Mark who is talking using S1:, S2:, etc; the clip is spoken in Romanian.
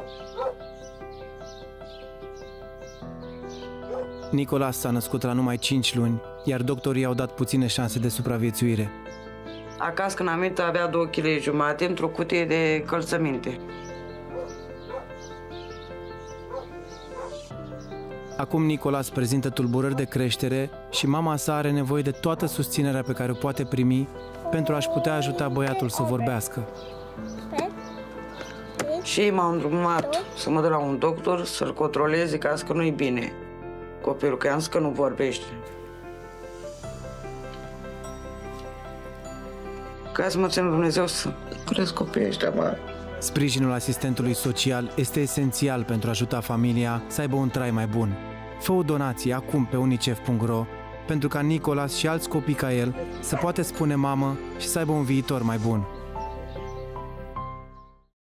S1: Nicolas s-a născut la numai 5 luni, iar doctorii au dat puține șanse de supraviețuire.
S2: Acasă, când am venit, avea 2,5 kg într-o cutie de călțăminte.
S1: Acum Nicolas prezintă tulburări de creștere și mama sa are nevoie de toată susținerea pe care o poate primi pentru a-și putea ajuta băiatul să vorbească.
S2: Și ei m-au îndrumat să mă duc la un doctor să-l controleze, ca că nu-i bine copilul, că i-am zis că nu vorbește. Ca să mă țină Dumnezeu să cresc copiii ăștia mari.
S1: Sprijinul asistentului social este esențial pentru a ajuta familia să aibă un trai mai bun. Fă o donație acum pe unicef.ro pentru ca Nicolas și alți copii ca el să poată spune mamă și să aibă un viitor mai bun.